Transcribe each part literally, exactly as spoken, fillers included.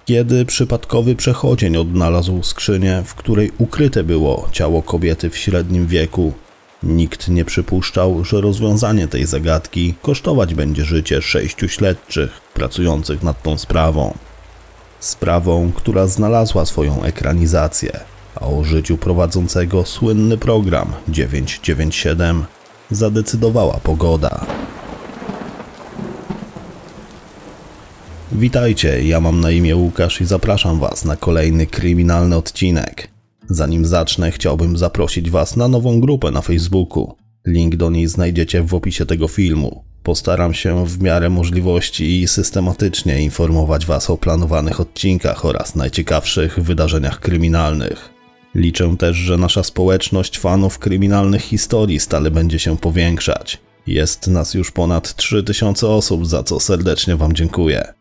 Kiedy przypadkowy przechodzień odnalazł skrzynię, w której ukryte było ciało kobiety w średnim wieku, nikt nie przypuszczał, że rozwiązanie tej zagadki kosztować będzie życie sześciu śledczych pracujących nad tą sprawą. Sprawą, która znalazła swoją ekranizację, a o życiu prowadzącego słynny program dziewięć dziewięć siedem zadecydowała pogoda. Witajcie, ja mam na imię Łukasz i zapraszam Was na kolejny kryminalny odcinek. Zanim zacznę, chciałbym zaprosić Was na nową grupę na Facebooku. Link do niej znajdziecie w opisie tego filmu. Postaram się w miarę możliwości i systematycznie informować Was o planowanych odcinkach oraz najciekawszych wydarzeniach kryminalnych. Liczę też, że nasza społeczność fanów kryminalnych historii stale będzie się powiększać. Jest nas już ponad trzy tysiące osób, za co serdecznie Wam dziękuję.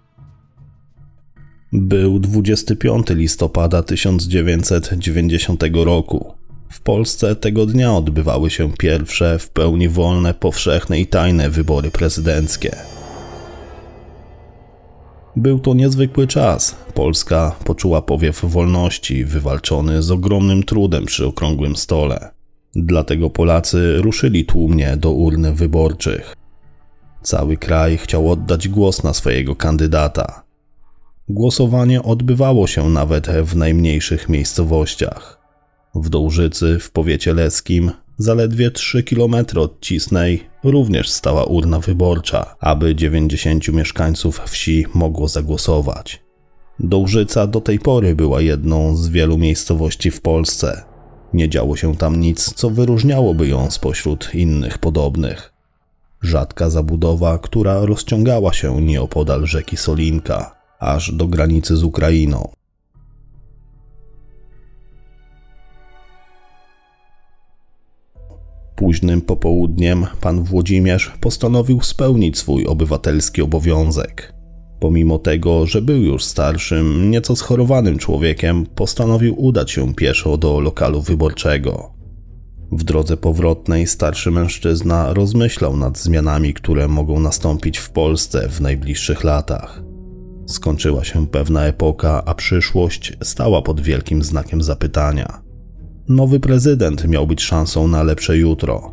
Był dwudziestego piątego listopada tysiąc dziewięćset dziewięćdziesiątego roku. W Polsce tego dnia odbywały się pierwsze, w pełni wolne, powszechne i tajne wybory prezydenckie. Był to niezwykły czas. Polska poczuła powiew wolności, wywalczony z ogromnym trudem przy okrągłym stole. Dlatego Polacy ruszyli tłumnie do urn wyborczych. Cały kraj chciał oddać głos na swojego kandydata. Głosowanie odbywało się nawet w najmniejszych miejscowościach. W Dołżycy, w powiecie leskim, zaledwie trzy kilometry od Cisnej, również stała urna wyborcza, aby dziewięćdziesięciu mieszkańców wsi mogło zagłosować. Dołżyca do tej pory była jedną z wielu miejscowości w Polsce. Nie działo się tam nic, co wyróżniałoby ją spośród innych podobnych. Rzadka zabudowa, która rozciągała się nieopodal rzeki Solinka, aż do granicy z Ukrainą. Późnym popołudniem pan Włodzimierz postanowił spełnić swój obywatelski obowiązek. Pomimo tego, że był już starszym, nieco schorowanym człowiekiem, postanowił udać się pieszo do lokalu wyborczego. W drodze powrotnej starszy mężczyzna rozmyślał nad zmianami, które mogą nastąpić w Polsce w najbliższych latach. Skończyła się pewna epoka, a przyszłość stała pod wielkim znakiem zapytania. Nowy prezydent miał być szansą na lepsze jutro.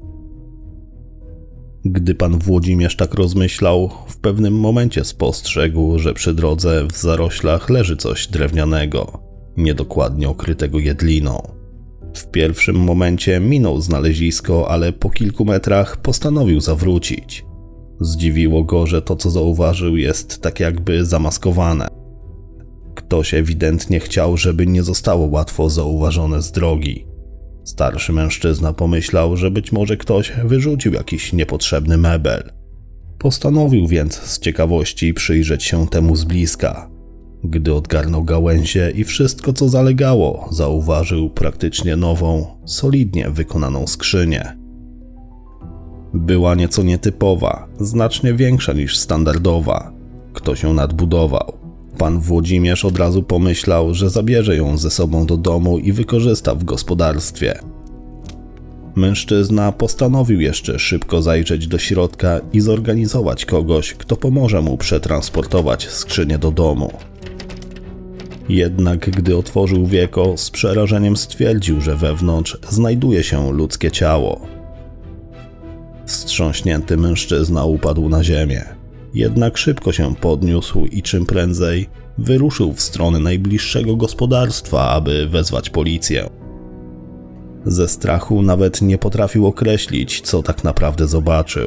Gdy pan Włodzimierz tak rozmyślał, w pewnym momencie spostrzegł, że przy drodze w zaroślach leży coś drewnianego, niedokładnie okrytego jedliną. W pierwszym momencie minął znalezisko, ale po kilku metrach postanowił zawrócić. Zdziwiło go, że to, co zauważył, jest tak jakby zamaskowane. Ktoś ewidentnie chciał, żeby nie zostało łatwo zauważone z drogi. Starszy mężczyzna pomyślał, że być może ktoś wyrzucił jakiś niepotrzebny mebel. Postanowił więc z ciekawości przyjrzeć się temu z bliska. Gdy odgarnął gałęzie i wszystko, co zalegało, zauważył praktycznie nową, solidnie wykonaną skrzynię. Była nieco nietypowa, znacznie większa niż standardowa. Ktoś ją nadbudował. Pan Włodzimierz od razu pomyślał, że zabierze ją ze sobą do domu i wykorzysta w gospodarstwie. Mężczyzna postanowił jeszcze szybko zajrzeć do środka i zorganizować kogoś, kto pomoże mu przetransportować skrzynię do domu. Jednak gdy otworzył wieko, z przerażeniem stwierdził, że wewnątrz znajduje się ludzkie ciało. Wstrząśnięty mężczyzna upadł na ziemię. Jednak szybko się podniósł i czym prędzej wyruszył w stronę najbliższego gospodarstwa, aby wezwać policję. Ze strachu nawet nie potrafił określić, co tak naprawdę zobaczył.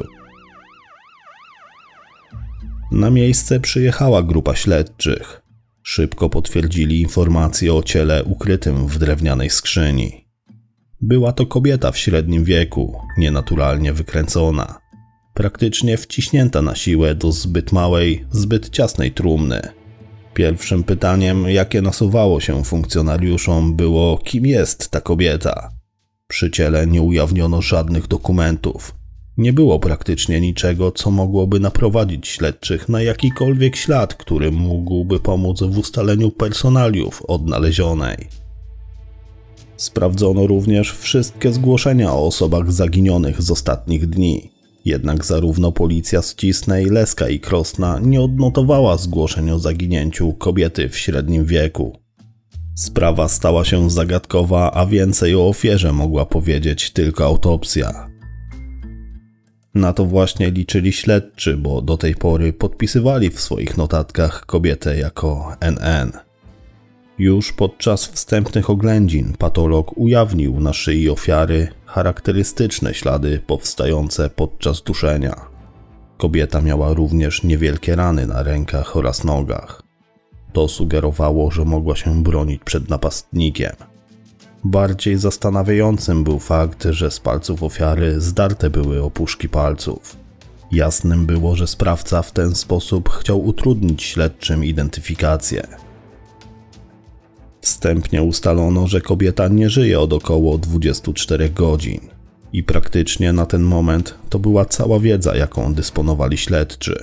Na miejsce przyjechała grupa śledczych. Szybko potwierdzili informacje o ciele ukrytym w drewnianej skrzyni. Była to kobieta w średnim wieku, nienaturalnie wykręcona. Praktycznie wciśnięta na siłę do zbyt małej, zbyt ciasnej trumny. Pierwszym pytaniem, jakie nasuwało się funkcjonariuszom, było, kim jest ta kobieta. Przy ciele nie ujawniono żadnych dokumentów. Nie było praktycznie niczego, co mogłoby naprowadzić śledczych na jakikolwiek ślad, który mógłby pomóc w ustaleniu personaliów odnalezionej. Sprawdzono również wszystkie zgłoszenia o osobach zaginionych z ostatnich dni. Jednak zarówno policja z Cisnej, Leska i Krosna nie odnotowała zgłoszeń o zaginięciu kobiety w średnim wieku. Sprawa stała się zagadkowa, a więcej o ofierze mogła powiedzieć tylko autopsja. Na to właśnie liczyli śledczy, bo do tej pory podpisywali w swoich notatkach kobietę jako N N. Już podczas wstępnych oględzin patolog ujawnił na szyi ofiary charakterystyczne ślady powstające podczas duszenia. Kobieta miała również niewielkie rany na rękach oraz nogach. To sugerowało, że mogła się bronić przed napastnikiem. Bardziej zastanawiającym był fakt, że z palców ofiary zdarte były opuszki palców. Jasnym było, że sprawca w ten sposób chciał utrudnić śledczym identyfikację. Wstępnie ustalono, że kobieta nie żyje od około dwudziestu czterech godzin i praktycznie na ten moment to była cała wiedza, jaką dysponowali śledczy.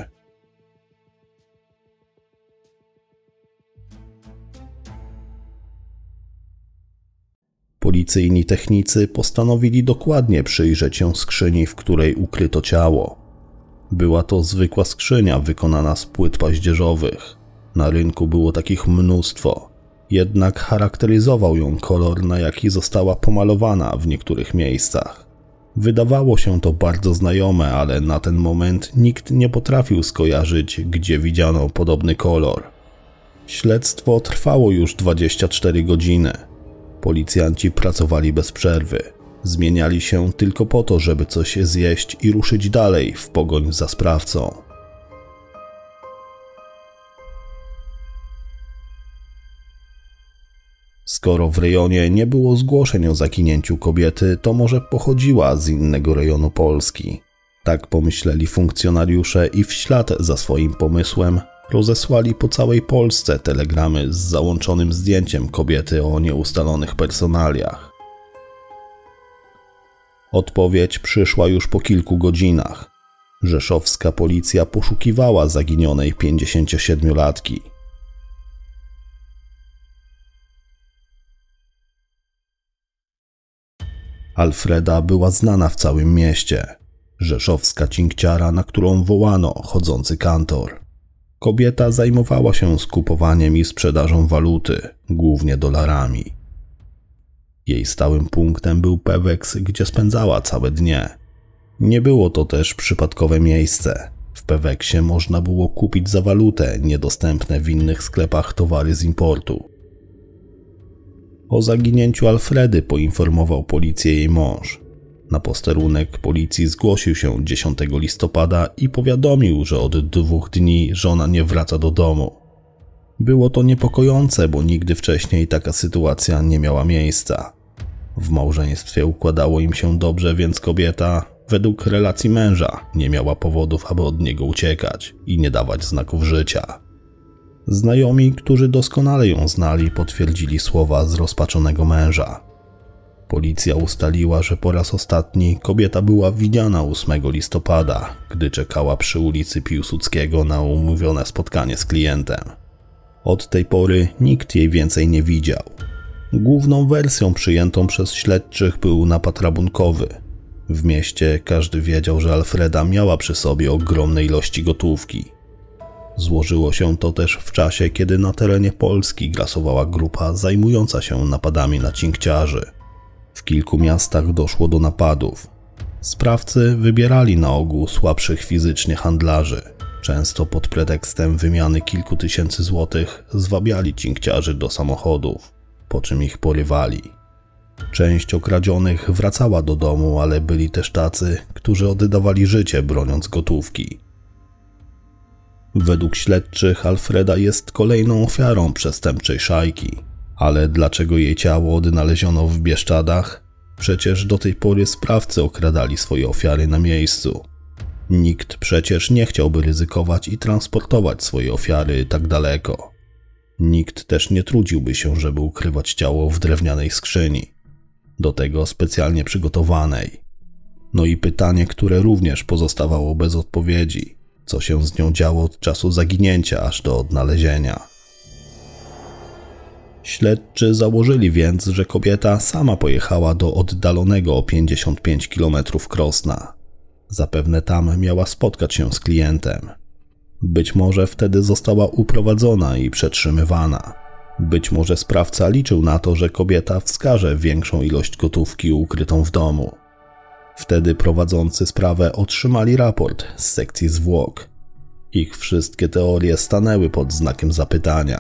Policyjni technicy postanowili dokładnie przyjrzeć się skrzyni, w której ukryto ciało. Była to zwykła skrzynia wykonana z płyt paździerzowych. Na rynku było takich mnóstwo, jednak charakteryzował ją kolor, na jaki została pomalowana w niektórych miejscach. Wydawało się to bardzo znajome, ale na ten moment nikt nie potrafił skojarzyć, gdzie widziano podobny kolor. Śledztwo trwało już dwadzieścia cztery godziny. Policjanci pracowali bez przerwy. Zmieniali się tylko po to, żeby coś zjeść i ruszyć dalej w pogoń za sprawcą. Skoro w rejonie nie było zgłoszeń o zaginięciu kobiety, to może pochodziła z innego rejonu Polski. Tak pomyśleli funkcjonariusze i w ślad za swoim pomysłem rozesłali po całej Polsce telegramy z załączonym zdjęciem kobiety o nieustalonych personaliach. Odpowiedź przyszła już po kilku godzinach. Rzeszowska policja poszukiwała zaginionej pięćdziesięciosiedmiolatki. Alfreda była znana w całym mieście. Rzeszowska cinkciara, na którą wołano chodzący kantor. Kobieta zajmowała się skupowaniem i sprzedażą waluty, głównie dolarami. Jej stałym punktem był Pewex, gdzie spędzała całe dnie. Nie było to też przypadkowe miejsce. W Peweksie można było kupić za walutę niedostępne w innych sklepach towary z importu. O zaginięciu Alfredy poinformował policję jej mąż. Na posterunek policji zgłosił się dziesiątego listopada i powiadomił, że od dwóch dni żona nie wraca do domu. Było to niepokojące, bo nigdy wcześniej taka sytuacja nie miała miejsca. W małżeństwie układało im się dobrze, więc kobieta, według relacji męża, nie miała powodów, aby od niego uciekać i nie dawać znaków życia. Znajomi, którzy doskonale ją znali, potwierdzili słowa zrozpaczonego męża. Policja ustaliła, że po raz ostatni kobieta była widziana ósmego listopada, gdy czekała przy ulicy Piłsudskiego na umówione spotkanie z klientem. Od tej pory nikt jej więcej nie widział. Główną wersją przyjętą przez śledczych był napad rabunkowy. W mieście każdy wiedział, że Alfreda miała przy sobie ogromne ilości gotówki. Złożyło się to też w czasie, kiedy na terenie Polski grasowała grupa zajmująca się napadami na cinkciarzy. W kilku miastach doszło do napadów. Sprawcy wybierali na ogół słabszych fizycznie handlarzy. Często pod pretekstem wymiany kilku tysięcy złotych zwabiali cinkciarzy do samochodów, po czym ich porywali. Część okradzionych wracała do domu, ale byli też tacy, którzy oddawali życie broniąc gotówki. Według śledczych Alfreda jest kolejną ofiarą przestępczej szajki. Ale dlaczego jej ciało odnaleziono w Bieszczadach? Przecież do tej pory sprawcy okradali swoje ofiary na miejscu. Nikt przecież nie chciałby ryzykować i transportować swoje ofiary tak daleko. Nikt też nie trudziłby się, żeby ukrywać ciało w drewnianej skrzyni. Do tego specjalnie przygotowanej. No i pytanie, które również pozostawało bez odpowiedzi. Co się z nią działo od czasu zaginięcia aż do odnalezienia? Śledczy założyli więc, że kobieta sama pojechała do oddalonego o pięćdziesiąt pięć kilometrów Krosna. Zapewne tam miała spotkać się z klientem. Być może wtedy została uprowadzona i przetrzymywana. Być może sprawca liczył na to, że kobieta wskaże większą ilość gotówki ukrytą w domu. Wtedy prowadzący sprawę otrzymali raport z sekcji zwłok. Ich wszystkie teorie stanęły pod znakiem zapytania.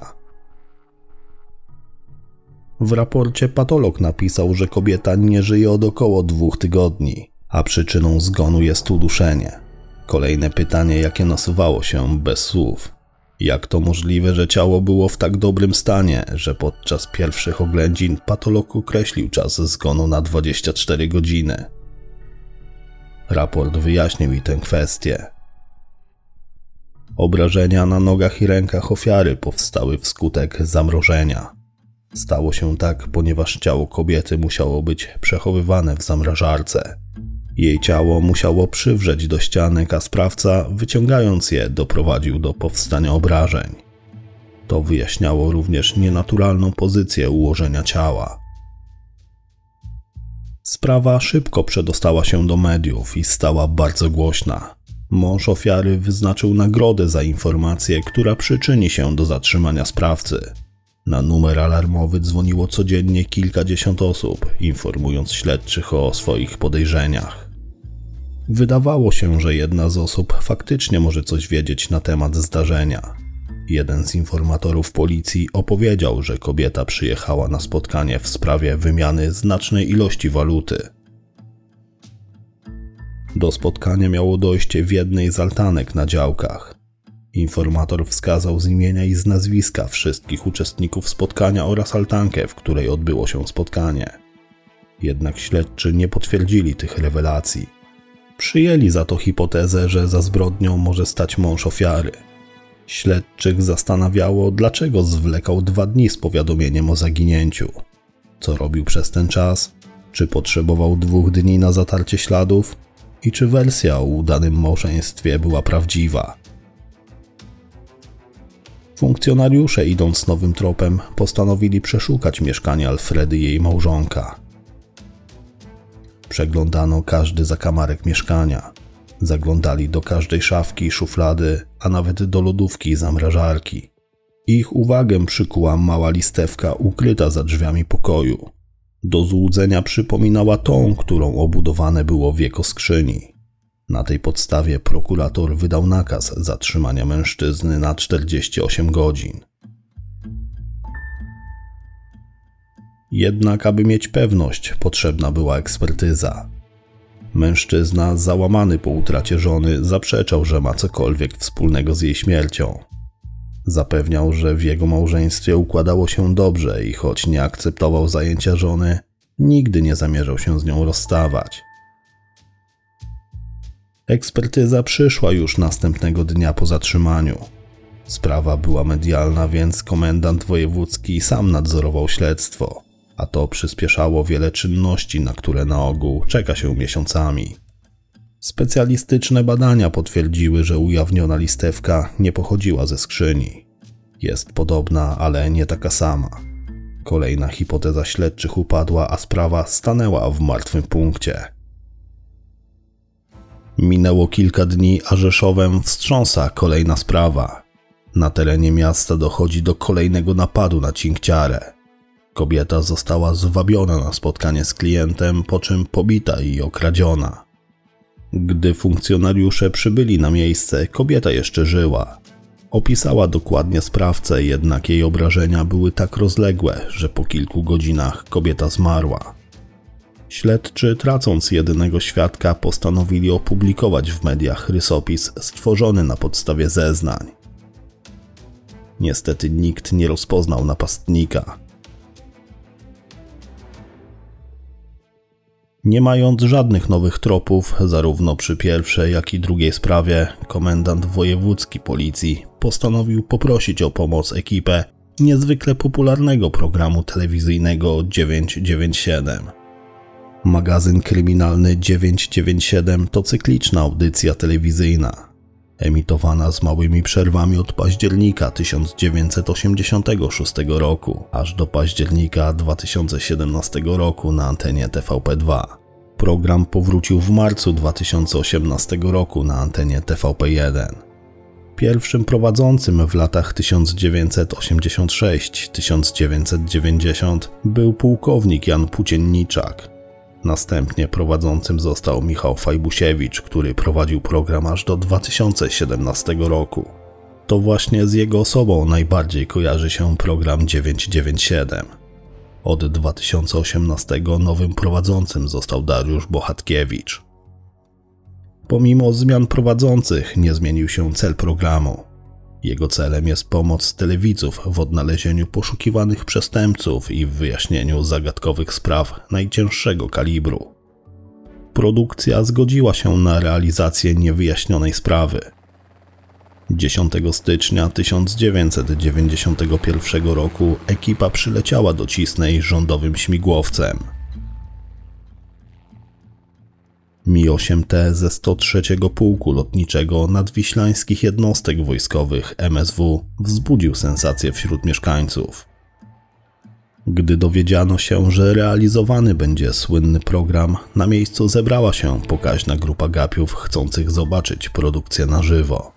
W raporcie patolog napisał, że kobieta nie żyje od około dwóch tygodni, a przyczyną zgonu jest uduszenie. Kolejne pytanie, jakie nasuwało się bez słów. Jak to możliwe, że ciało było w tak dobrym stanie, że podczas pierwszych oględzin patolog określił czas zgonu na dwadzieścia cztery godziny? Raport wyjaśnił i tę kwestię. Obrażenia na nogach i rękach ofiary powstały wskutek zamrożenia. Stało się tak, ponieważ ciało kobiety musiało być przechowywane w zamrażarce. Jej ciało musiało przywrzeć do ścianek, a sprawca, wyciągając je, doprowadził do powstania obrażeń. To wyjaśniało również nienaturalną pozycję ułożenia ciała. Sprawa szybko przedostała się do mediów i stała bardzo głośna. Mąż ofiary wyznaczył nagrodę za informację, która przyczyni się do zatrzymania sprawcy. Na numer alarmowy dzwoniło codziennie kilkadziesiąt osób, informując śledczych o swoich podejrzeniach. Wydawało się, że jedna z osób faktycznie może coś wiedzieć na temat zdarzenia. Jeden z informatorów policji opowiedział, że kobieta przyjechała na spotkanie w sprawie wymiany znacznej ilości waluty. Do spotkania miało dojść w jednej z altanek na działkach. Informator wskazał z imienia i z nazwiska wszystkich uczestników spotkania oraz altankę, w której odbyło się spotkanie. Jednak śledczy nie potwierdzili tych rewelacji. Przyjęli za to hipotezę, że za zbrodnią może stać mąż ofiary. Śledczych zastanawiało, dlaczego zwlekał dwa dni z powiadomieniem o zaginięciu. Co robił przez ten czas? Czy potrzebował dwóch dni na zatarcie śladów? I czy wersja o udanym małżeństwie była prawdziwa? Funkcjonariusze, idąc nowym tropem, postanowili przeszukać mieszkanie Alfredy i jej małżonka. Przeglądano każdy zakamarek mieszkania. Zaglądali do każdej szafki i szuflady, a nawet do lodówki i zamrażarki. Ich uwagę przykuła mała listewka ukryta za drzwiami pokoju. Do złudzenia przypominała tą, którą obudowane było wieko skrzyni. Na tej podstawie prokurator wydał nakaz zatrzymania mężczyzny na czterdzieści osiem godzin. Jednak, aby mieć pewność, potrzebna była ekspertyza. Mężczyzna, załamany po utracie żony, zaprzeczał, że ma cokolwiek wspólnego z jej śmiercią. Zapewniał, że w jego małżeństwie układało się dobrze i choć nie akceptował zajęcia żony, nigdy nie zamierzał się z nią rozstawać. Ekspertyza przyszła już następnego dnia po zatrzymaniu. Sprawa była medialna, więc komendant wojewódzki sam nadzorował śledztwo, a to przyspieszało wiele czynności, na które na ogół czeka się miesiącami. Specjalistyczne badania potwierdziły, że ujawniona listewka nie pochodziła ze skrzyni. Jest podobna, ale nie taka sama. Kolejna hipoteza śledczych upadła, a sprawa stanęła w martwym punkcie. Minęło kilka dni, a Rzeszowem wstrząsa kolejna sprawa. Na terenie miasta dochodzi do kolejnego napadu na cinkciarę. Kobieta została zwabiona na spotkanie z klientem, po czym pobita i okradziona. Gdy funkcjonariusze przybyli na miejsce, kobieta jeszcze żyła. Opisała dokładnie sprawcę, jednak jej obrażenia były tak rozległe, że po kilku godzinach kobieta zmarła. Śledczy, tracąc jedynego świadka, postanowili opublikować w mediach rysopis stworzony na podstawie zeznań. Niestety nikt nie rozpoznał napastnika. Nie mając żadnych nowych tropów, zarówno przy pierwszej, jak i drugiej sprawie, komendant wojewódzki policji postanowił poprosić o pomoc ekipę niezwykle popularnego programu telewizyjnego dziewięć dziewięć siedem. Magazyn kryminalny dziewięć dziewięć siedem to cykliczna audycja telewizyjna, emitowana z małymi przerwami od października tysiąc dziewięćset osiemdziesiątego szóstego roku aż do października dwa tysiące siedemnastego roku na antenie T V P dwa. Program powrócił w marcu dwa tysiące osiemnastego roku na antenie T V P jeden. Pierwszym prowadzącym w latach tysiąc dziewięćset osiemdziesiąt sześć do tysiąc dziewięćset dziewięćdziesiąt był pułkownik Jan Płócienniczak. Następnie prowadzącym został Michał Fajbusiewicz, który prowadził program aż do dwa tysiące siedemnastego roku. To właśnie z jego osobą najbardziej kojarzy się program dziewięćset dziewięćdziesiąt siedem. Od dwa tysiące osiemnastego nowym prowadzącym został Dariusz Bohatkiewicz. Pomimo zmian prowadzących nie zmienił się cel programu. Jego celem jest pomoc telewidzów w odnalezieniu poszukiwanych przestępców i w wyjaśnieniu zagadkowych spraw najcięższego kalibru. Produkcja zgodziła się na realizację niewyjaśnionej sprawy. dziesiątego stycznia tysiąc dziewięćset dziewięćdziesiątego pierwszego roku ekipa przyleciała do Cisnej rządowym śmigłowcem. Mi osiem T ze sto trzeciego Pułku Lotniczego Nadwiślańskich Jednostek Wojskowych M S W wzbudził sensację wśród mieszkańców. Gdy dowiedziano się, że realizowany będzie słynny program, na miejscu zebrała się pokaźna grupa gapiów chcących zobaczyć produkcję na żywo.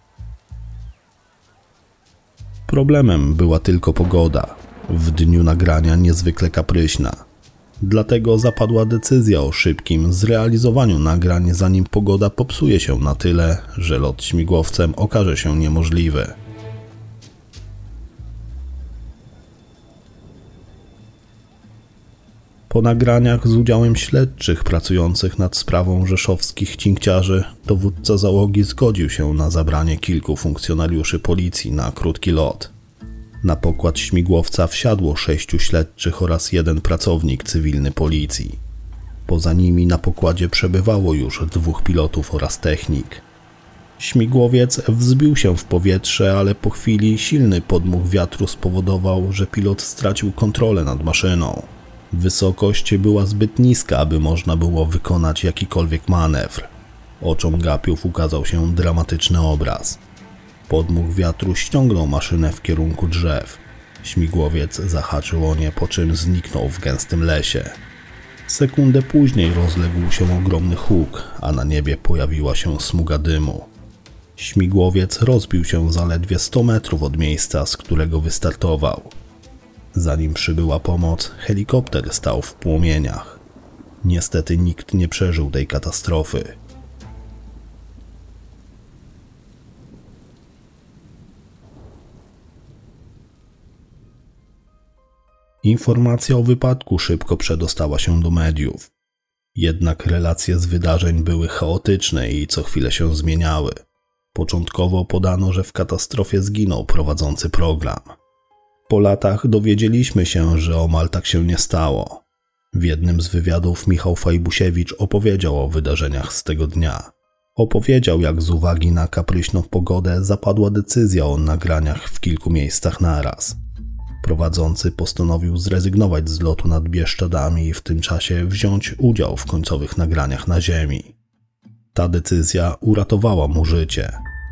Problemem była tylko pogoda, w dniu nagrania niezwykle kapryśna. Dlatego zapadła decyzja o szybkim zrealizowaniu nagrań, zanim pogoda popsuje się na tyle, że lot śmigłowcem okaże się niemożliwy. Po nagraniach z udziałem śledczych pracujących nad sprawą rzeszowskich cinkciarzy, dowódca załogi zgodził się na zabranie kilku funkcjonariuszy policji na krótki lot. Na pokład śmigłowca wsiadło sześciu śledczych oraz jeden pracownik cywilny policji. Poza nimi na pokładzie przebywało już dwóch pilotów oraz technik. Śmigłowiec wzbił się w powietrze, ale po chwili silny podmuch wiatru spowodował, że pilot stracił kontrolę nad maszyną. Wysokość była zbyt niska, aby można było wykonać jakikolwiek manewr. Oczom gapiów ukazał się dramatyczny obraz. Podmuch wiatru ściągnął maszynę w kierunku drzew. Śmigłowiec zahaczył o nie, po czym zniknął w gęstym lesie. Sekundę później rozległ się ogromny huk, a na niebie pojawiła się smuga dymu. Śmigłowiec rozbił się zaledwie sto metrów od miejsca, z którego wystartował. Zanim przybyła pomoc, helikopter stał w płomieniach. Niestety nikt nie przeżył tej katastrofy. Informacja o wypadku szybko przedostała się do mediów. Jednak relacje z wydarzeń były chaotyczne i co chwilę się zmieniały. Początkowo podano, że w katastrofie zginął prowadzący program. Po latach dowiedzieliśmy się, że omal tak się nie stało. W jednym z wywiadów Michał Fajbusiewicz opowiedział o wydarzeniach z tego dnia. Opowiedział, jak z uwagi na kapryśną pogodę zapadła decyzja o nagraniach w kilku miejscach naraz. Prowadzący postanowił zrezygnować z lotu nad Bieszczadami i w tym czasie wziąć udział w końcowych nagraniach na ziemi. Ta decyzja uratowała mu życie.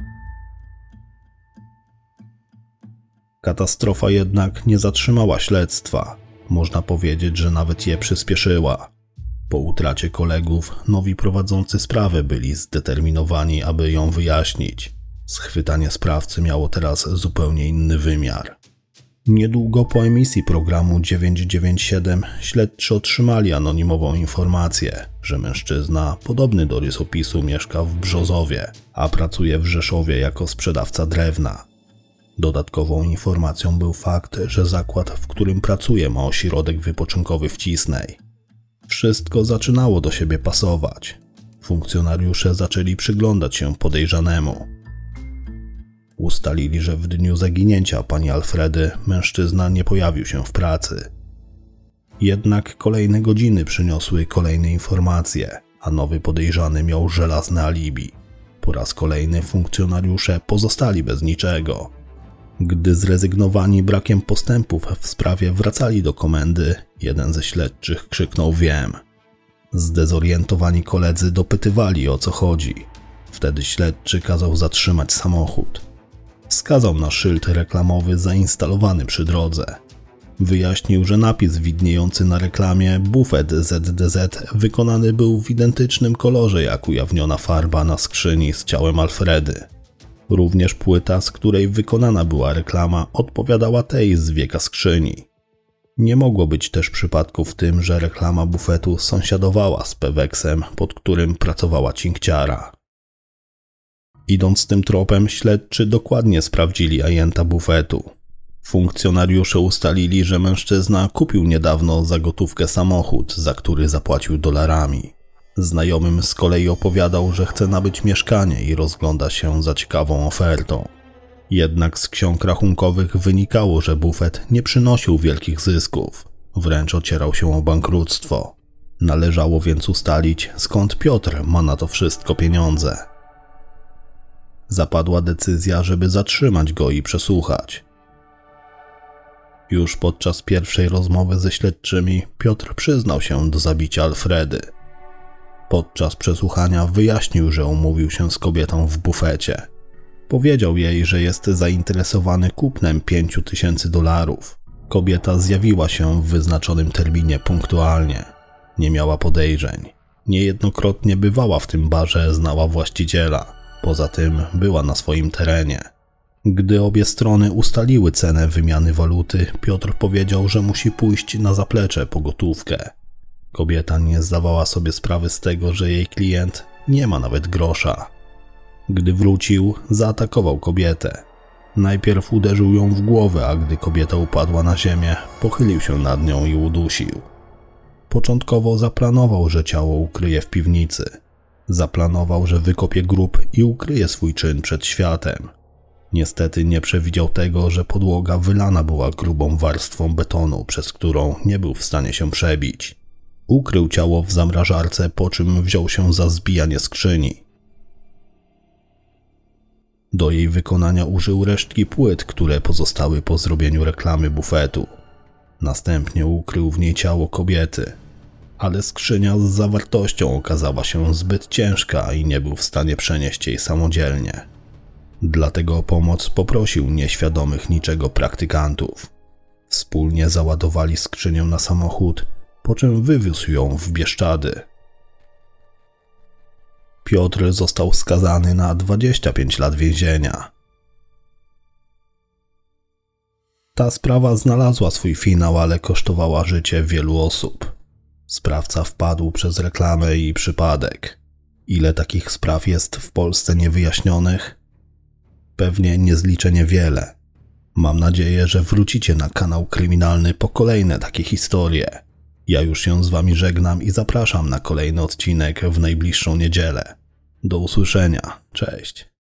Katastrofa jednak nie zatrzymała śledztwa. Można powiedzieć, że nawet je przyspieszyła. Po utracie kolegów, nowi prowadzący sprawę byli zdeterminowani, aby ją wyjaśnić. Schwytanie sprawcy miało teraz zupełnie inny wymiar. Niedługo po emisji programu dziewięćset dziewięćdziesiąt siedem śledczy otrzymali anonimową informację, że mężczyzna podobny do rysopisu mieszka w Brzozowie, a pracuje w Rzeszowie jako sprzedawca drewna. Dodatkową informacją był fakt, że zakład, w którym pracuje, ma ośrodek wypoczynkowy w Cisnej. Wszystko zaczynało do siebie pasować. Funkcjonariusze zaczęli przyglądać się podejrzanemu. Ustalili, że w dniu zaginięcia pani Alfredy mężczyzna nie pojawił się w pracy. Jednak kolejne godziny przyniosły kolejne informacje, a nowy podejrzany miał żelazne alibi. Po raz kolejny funkcjonariusze pozostali bez niczego. Gdy zrezygnowani brakiem postępów w sprawie wracali do komendy, jeden ze śledczych krzyknął: wiem. Zdezorientowani koledzy dopytywali, o co chodzi. Wtedy śledczy kazał zatrzymać samochód. Wskazał na szyld reklamowy zainstalowany przy drodze. Wyjaśnił, że napis widniejący na reklamie Bufet Z D Z wykonany był w identycznym kolorze jak ujawniona farba na skrzyni z ciałem Alfredy. Również płyta, z której wykonana była reklama, odpowiadała tej z wieka skrzyni. Nie mogło być też przypadku w tym, że reklama bufetu sąsiadowała z Peweksem, pod którym pracowała cinkciara. Idąc tym tropem, śledczy dokładnie sprawdzili ajenta bufetu. Funkcjonariusze ustalili, że mężczyzna kupił niedawno za gotówkę samochód, za który zapłacił dolarami. Znajomym z kolei opowiadał, że chce nabyć mieszkanie i rozgląda się za ciekawą ofertą. Jednak z ksiąg rachunkowych wynikało, że bufet nie przynosił wielkich zysków, wręcz ocierał się o bankructwo. Należało więc ustalić, skąd Piotr ma na to wszystko pieniądze. Zapadła decyzja, żeby zatrzymać go i przesłuchać. Już podczas pierwszej rozmowy ze śledczymi Piotr przyznał się do zabicia Alfredy. Podczas przesłuchania wyjaśnił, że umówił się z kobietą w bufecie. Powiedział jej, że jest zainteresowany kupnem pięciu tysięcy dolarów. Kobieta zjawiła się w wyznaczonym terminie punktualnie. Nie miała podejrzeń. Niejednokrotnie bywała w tym barze, znała właściciela. Poza tym była na swoim terenie. Gdy obie strony ustaliły cenę wymiany waluty, Piotr powiedział, że musi pójść na zaplecze po gotówkę. Kobieta nie zdawała sobie sprawy z tego, że jej klient nie ma nawet grosza. Gdy wrócił, zaatakował kobietę. Najpierw uderzył ją w głowę, a gdy kobieta upadła na ziemię, pochylił się nad nią i udusił. Początkowo zaplanował, że ciało ukryje w piwnicy. Zaplanował, że wykopie grób i ukryje swój czyn przed światem. Niestety nie przewidział tego, że podłoga wylana była grubą warstwą betonu, przez którą nie był w stanie się przebić. Ukrył ciało w zamrażarce, po czym wziął się za zbijanie skrzyni. Do jej wykonania użył resztki płyt, które pozostały po zrobieniu reklamy bufetu. Następnie ukrył w niej ciało kobiety. Ale skrzynia z zawartością okazała się zbyt ciężka i nie był w stanie przenieść jej samodzielnie. Dlatego o pomoc poprosił nieświadomych niczego praktykantów. Wspólnie załadowali skrzynię na samochód, po czym wywiózł ją w Bieszczady. Piotr został skazany na dwadzieścia pięć lat więzienia. Ta sprawa znalazła swój finał, ale kosztowała życie wielu osób. Sprawca wpadł przez reklamę i przypadek. Ile takich spraw jest w Polsce niewyjaśnionych? Pewnie niezliczenie wiele. Mam nadzieję, że wrócicie na kanał kryminalny po kolejne takie historie. Ja już się z wami żegnam i zapraszam na kolejny odcinek w najbliższą niedzielę. Do usłyszenia. Cześć.